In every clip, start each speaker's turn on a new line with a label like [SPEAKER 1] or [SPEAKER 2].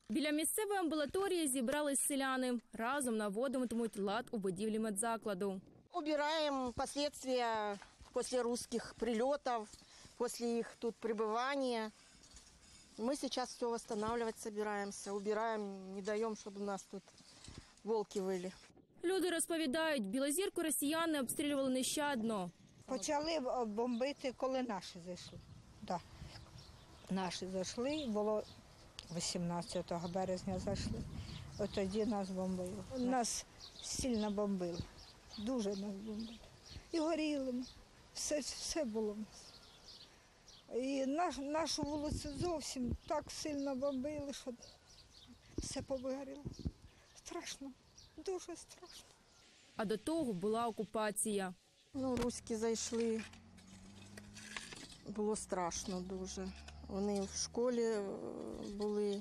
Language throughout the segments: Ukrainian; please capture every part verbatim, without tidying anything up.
[SPEAKER 1] Біля місцевої амбулаторії зібрались селяни. Разом наводитимуть лад у будівлі медзакладу.
[SPEAKER 2] Убираємо наслідки після русських прильотів, після їх тут перебування. Ми зараз все відновлювати збираємося, убираємо, не даємо, щоб у нас тут волки вили.
[SPEAKER 1] Люди розповідають, Білозірку росіяни обстрілювали нещадно.
[SPEAKER 3] Почали бомбити, коли наші зайшли. Да. Наші зайшли, було вісімнадцятого березня зайшли. От тоді нас бомбили. Нас сильно бомбили, дуже нас бомбили. І горіли ми, все, все було в нас. І наш, нашу вулицю зовсім так сильно бомбили, що все повигоріло. Страшно, дуже страшно.
[SPEAKER 1] А до того була окупація.
[SPEAKER 2] Ну, руські зайшли, було страшно дуже. Вони в школі були,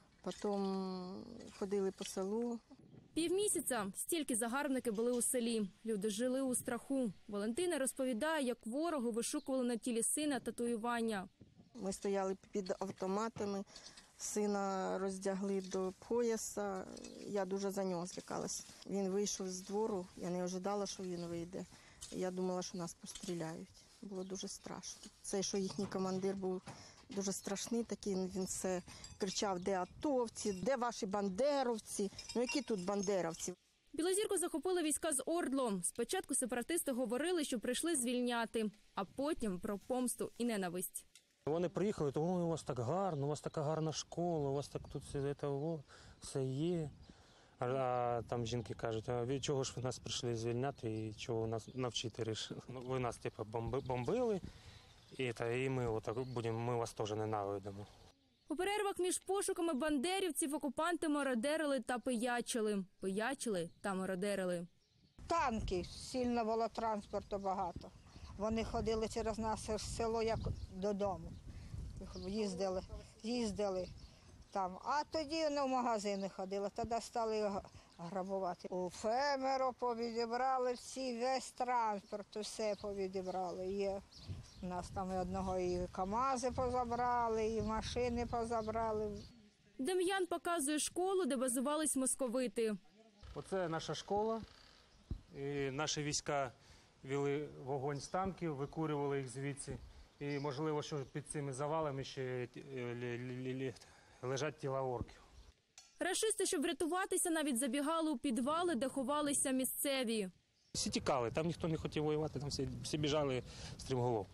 [SPEAKER 2] потім ходили по селу.
[SPEAKER 1] Півмісяця стільки загарбники були у селі. Люди жили у страху. Валентина розповідає, як ворогу вишукували на тілі сина татуювання.
[SPEAKER 2] Ми стояли під автоматами, сина роздягли до пояса. Я дуже за нього злякалась. Він вийшов з двору, я не очікувала, що він вийде. Я думала, що нас постріляють. Було дуже страшно. Цей, що їхній командир був дуже страшний такий, він все кричав, де атовці, де ваші бандеровці, ну які тут бандеровці.
[SPEAKER 1] Білозірку захопили війська з Ордло. Спочатку сепаратисти говорили, що прийшли звільняти, а потім про помсту і ненависть.
[SPEAKER 4] Вони приїхали, то у вас так гарно, у вас така гарна школа, у вас так тут все, все є. А, а там жінки кажуть, а від чого ж ви нас прийшли звільняти і чого нас навчити рішили? Ну, ви нас типу, бомби, бомбили, і, та, і ми, отак, будемо, ми вас теж ненавидимо.
[SPEAKER 1] У перервах між пошуками бандерівців окупанти мародерили та пиячили. Пиячили та мародерили.
[SPEAKER 3] Танки, сильно було транспорту багато. Вони ходили через наше село як додому. Їздили, їздили там. А тоді в магазини ходили, тоді стали грабувати. У фермеру повідібрали всі, весь транспорт, все повідібрали. Є. У нас там і одного і КАМАЗи позабрали, і машини позабрали.
[SPEAKER 1] Дем'ян показує школу, де базувались московити.
[SPEAKER 4] Оце наша школа. І наші війська вели вогонь з танків, викурювали їх звідси. І, можливо, що під цими завалами ще лежать тіла орків.
[SPEAKER 1] Рашисти, щоб врятуватися, навіть забігали у підвали, де ховалися місцеві.
[SPEAKER 4] Всі тікали, там ніхто не хотів воювати, там всі, всі біжали стрімголов.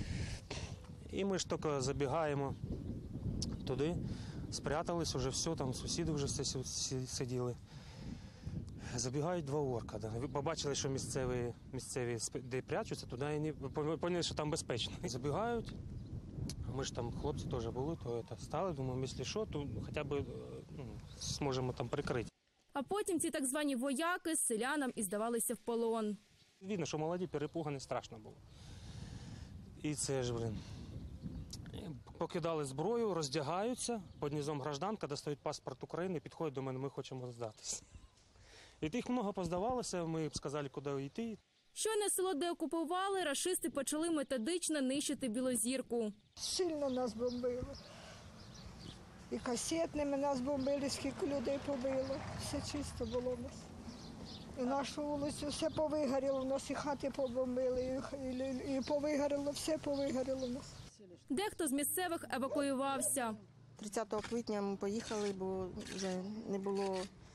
[SPEAKER 4] І ми ж тільки забігаємо туди, спрятались, вже все, там сусіди вже все сиділи. Забігають два орка. Побачили, що місцеві, місцеві де прячуться, туди і не поняли, що там безпечно. І забігають. Ми ж там, хлопці теж були, то це, стали, думаємо, якщо що, то хоча б ну, зможемо там прикрити.
[SPEAKER 1] А потім ці так звані вояки з селянам і здавалися в полон.
[SPEAKER 4] Видно, що молоді, перепугані, страшно було. І це ж, блин, покидали зброю, роздягаються, під низом гражданка, достають паспорт України, підходять до мене, ми хочемо здатися. І тих много поздавалося, ми сказали, куди йти.
[SPEAKER 1] Щойно село деокупували, рашисти почали методично нищити Білозірку.
[SPEAKER 3] Сильно нас бомбили. І касетними нас бомбили, скільки людей побило. Все чисто було в нас. І нашу вулицю все повигоріло, в нас і хати побомбили, і, і, і повигоріло, все повигоріло в нас.
[SPEAKER 1] Дехто з місцевих евакуювався.
[SPEAKER 2] тридцятого квітня ми поїхали, бо вже не було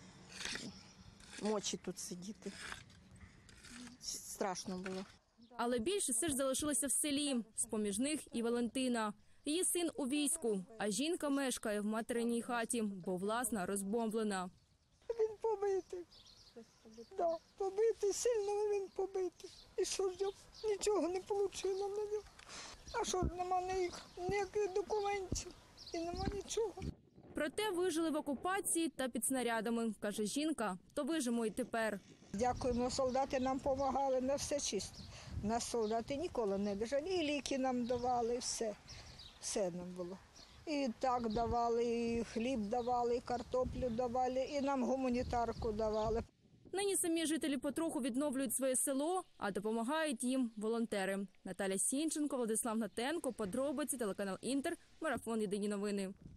[SPEAKER 2] мочі тут сидіти. Страшно було.
[SPEAKER 1] Але більше все ж залишилося в селі. З-поміж них і Валентина. Її син у війську, а жінка мешкає в материній хаті, бо власна розбомблена.
[SPEAKER 3] Він побитий. Да, побитий, сильно він побитий. І що ж, нічого не вийшло на нього. А що, нема ніяких документів і нема нічого.
[SPEAKER 1] Проте вижили в окупації та під снарядами, каже жінка, то вижимо і тепер.
[SPEAKER 3] Дякуємо, солдати нам допомагали, на все чисто. Нас солдати ніколи не біжали, і ліки нам давали, і все. Все нам було. І так давали, і хліб давали, і картоплю давали, і нам гуманітарку давали.
[SPEAKER 1] Нині самі жителі потроху відновлюють своє село, а допомагають їм волонтери. Наталя Сінченко, Владислав Гнатенко, подробиці, телеканал Інтер, марафон «Єдині новини».